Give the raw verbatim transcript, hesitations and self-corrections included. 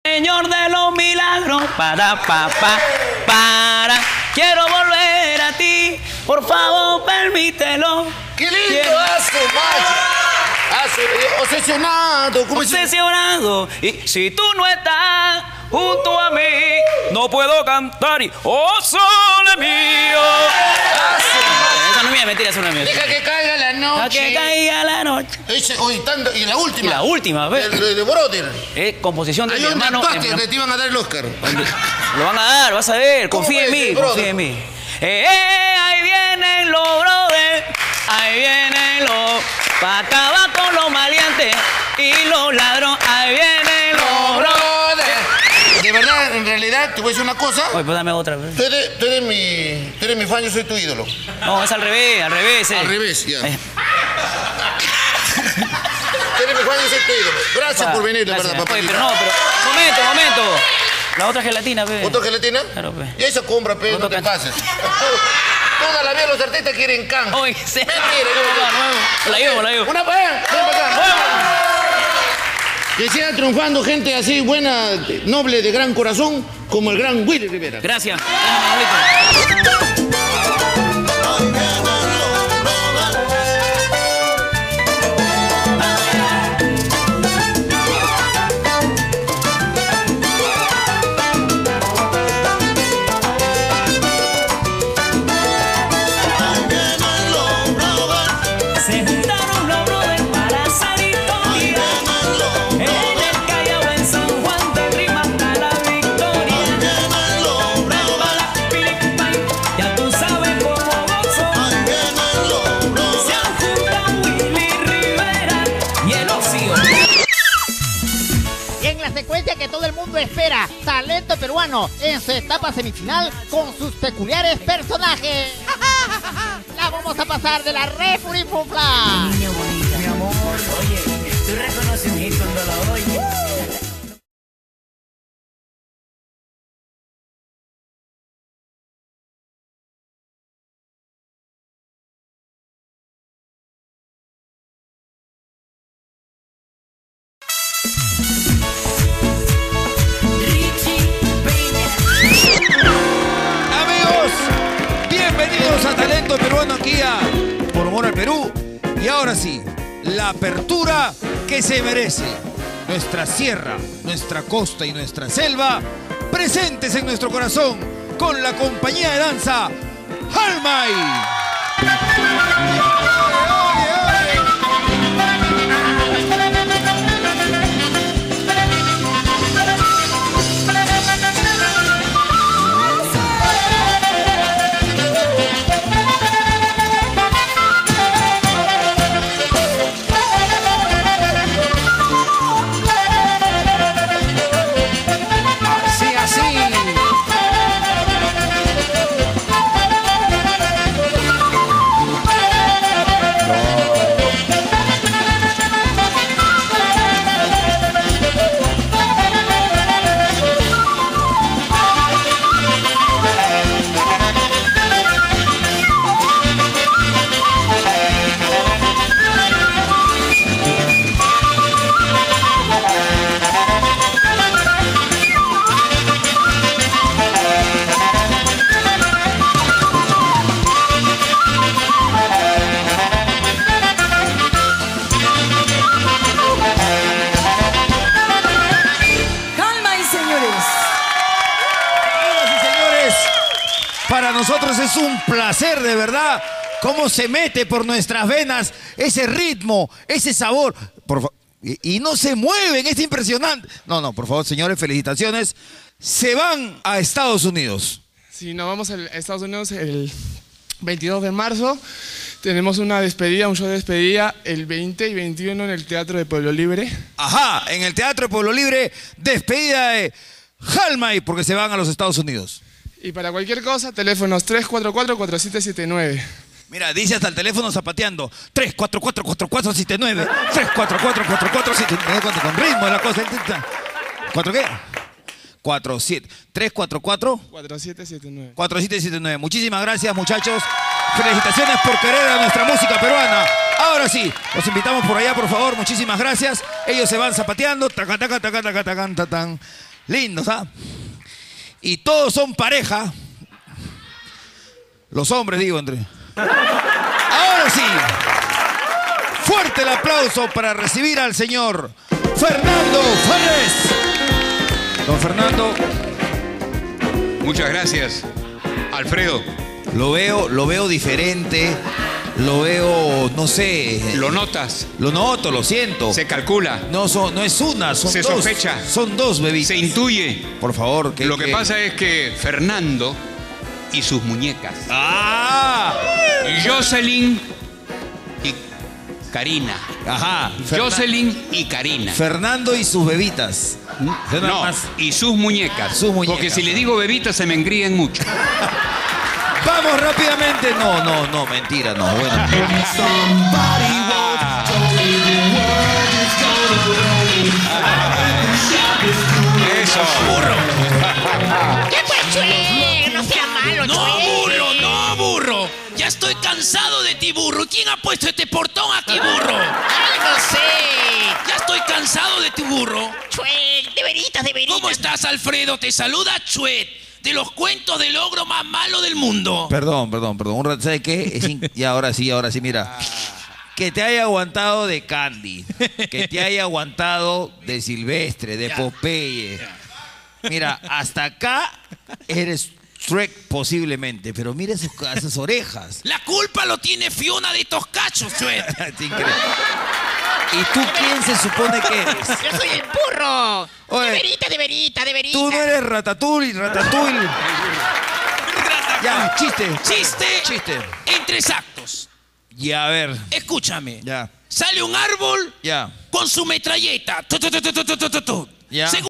Señor de los milagros, para, pa, pa, para. Quiero volver a ti, por favor, permítelo. ¡Qué lindo Quiero... hace, macho! Hace, eh, obsesionado. ¿Cómo obsesionado. Y si tú no estás junto a mí, no puedo cantar y oh, sole mío. Esa no es mía, mentira, esa no es mía. Deja que caiga la noche. Deja que caiga la noche. Ese, oye, tanto, y la última. Y la última, ¿ves? De, de, de Brother. Es composición de Hay mi un hermano. actuaste de mi... que te iban a dar el Oscar. Lo van a dar, vas a ver. Confía en mí, confía en mí. Eh, eh, ahí vienen los brothers, ahí vienen los... Pa' acabar con los maleantes y los ladrones, ahí vienen los brothers. De verdad, en realidad, te voy a decir una cosa. Oye, pues dame otra. ¿Ves? Tú eres, tú, eres mi, tú eres mi fan, yo soy tu ídolo. No, es al revés, al revés. Eh. Al revés, ya. Eh. Tú eres mi fan, yo soy tu ídolo. Gracias Pa, por venir, de gracias. verdad, papá. Oye, pero no, pero... Momento, momento. La otra gelatina, pe. ¿Otra gelatina? Claro, pe. Y esa compra, pe, no te can... pases. Toda la vida los artistas quieren can. Oye, sí. Mentira, no, no, la llevo, la llevo. Una para allá, ven para acá. Que siga triunfando gente así buena, noble, de gran corazón, como el gran Willy Rivera. Gracias. Que todo el mundo espera, talento peruano en su etapa semifinal con sus peculiares personajes. La vamos a pasar de la refurifunfla. Niña bonita, mi amor, oye, tú reconoces un hit cuando lo oyes. Talento peruano aquí a Por Amor al Perú. Y ahora sí, la apertura que se merece. Nuestra sierra, nuestra costa y nuestra selva presentes en nuestro corazón con la compañía de danza Halmay. Para nosotros es un placer, de verdad, cómo se mete por nuestras venas ese ritmo, ese sabor. Por y, y no se mueven, es impresionante. No, no, por favor, señores, felicitaciones. Se van a Estados Unidos. Sí, nos vamos a Estados Unidos el veintidós de marzo. Tenemos una despedida, un show de despedida el veinte y veintiuno en el Teatro de Pueblo Libre. Ajá, en el Teatro de Pueblo Libre, despedida de Halmay, porque se van a los Estados Unidos. Y para cualquier cosa, teléfonos tres cuatro cuatro, cuatro siete siete nueve. Mira, dice hasta el teléfono zapateando. tres cuatro cuatro, cuatro cuatro siete nueve. tres cuatro cuatro, cuatro cuatro siete nueve. Con ritmo la cosa. ¿Cuatro qué? cuatro siete. tres cuatro cuatro. cuatro siete siete nueve. cuatro siete siete nueve. Muchísimas gracias, muchachos. Felicitaciones por querer a nuestra música peruana. Ahora sí, los invitamos por allá, por favor. Muchísimas gracias. Ellos se van zapateando. Taca, taca, taca, taca, taca, taca. lindos, ¿ah? Y todos son pareja. Los hombres, digo, entre. Ahora sí. Fuerte el aplauso para recibir al señor Fernando Fares. Don Fernando. Muchas gracias, Alfredo. Lo veo, lo veo diferente. Lo veo, no sé. ¿Lo notas? Lo noto, lo siento. Se calcula. No, son, no es una, son Se dos. sospecha. Son dos bebidas. Se intuye. Por favor. Lo que pasa es que Fernando y sus muñecas. ¡Ah! Jocelyn y Karina. Ajá. Jocelyn y Karina. Fernando y sus bebitas. No, más. y sus muñecas. Sus muñecas. Porque si le digo bebitas se me engríen mucho. Vamos rápidamente. No, no, no, mentira, no. Bueno. Eso. Burro. ¿Qué pues, Chue? No sea malo, No, Chue. burro, no, burro. Ya estoy cansado de ti, burro. ¿Quién ha puesto este portón aquí, burro? Ay, no sé. Ya estoy cansado de ti, burro. Chue, de veritas, de veritas. ¿Cómo estás, Alfredo? Te saluda Chuet, de los cuentos del ogro más malo del mundo. Perdón, perdón, perdón. Un rato, ¿sabes qué? Es in- Y ahora sí, ahora sí, mira. Que te haya aguantado de Candy. Que te haya aguantado de Silvestre, de Popeye. Mira, hasta acá eres Shrek posiblemente, pero mira esas, esas orejas. La culpa lo tiene Fiona de estos cachos, Chuet. Es increíble. ¿Y tú quién se supone que eres? Yo soy el burro. Oye, de veritas, de veritas, de veritas. Tú no eres Ratatouille, Ratatouille. Ya, chiste. Chiste. Chiste. En tres actos. Ya, a ver. Escúchame. Ya, Sale un árbol ya. con su metralleta. Tu, tu, tu, tu, tu, tu, tu, tu. Ya. Según